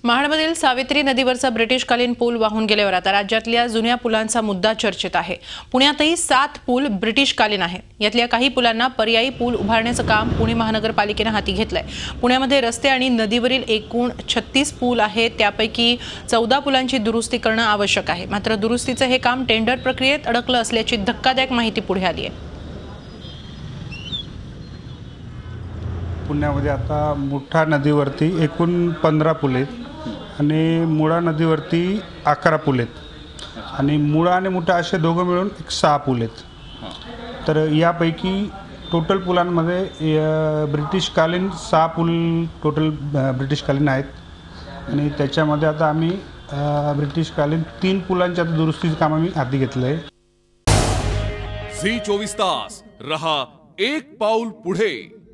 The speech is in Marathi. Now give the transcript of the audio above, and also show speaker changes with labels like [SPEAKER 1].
[SPEAKER 1] महाडमधील सावित्री नदीवरचा ब्रिटिशकालीन पूल वाहून गेल्यावर आता राज्यातल्या जुन्या पुलांचा मुद्दा चर्चेत आहे। पुण्यातही 7 पूल ब्रिटिशकालीन आहेत। यातल्या काही पुलांना पर्यायी पूल उभारण्याचं काम पुणे महानगरपालिकेने हाती घेतलंय। पुण्यामध्ये रस्ते आणि नदीवरील एकूण 36 पूल आहेत, त्यापैकी 14 पुलांची दुरुस्ती करणं आवश्यक आहे। मात्र दुरुस्तीचं हे काम टेंडर प्रक्रियेत अडकलं असल्याची धक्कादायक माहिती पुढे आली आहे।
[SPEAKER 2] पुण्यामध्ये आता मुठा नदीवरती एकूण 15 पूल आहेत आणि मुळा नदीवरती 11 पूल आहेत आणि मुळा आणि मुठा असे दोघं मिळून 6 पूल आहेत। तर यापैकी टोटल पुलांमध्ये ब्रिटिशकालीन 6 पूल टोटल ब्रिटिशकालीन आहेत आणि त्याच्यामध्ये आता आम्ही ब्रिटिशकालीन 3 पुलांच्या दुरुस्तीचं काम आम्ही हाती घेतलं आहे।
[SPEAKER 3] झी 24 तास रहा एक पाऊल पुढे।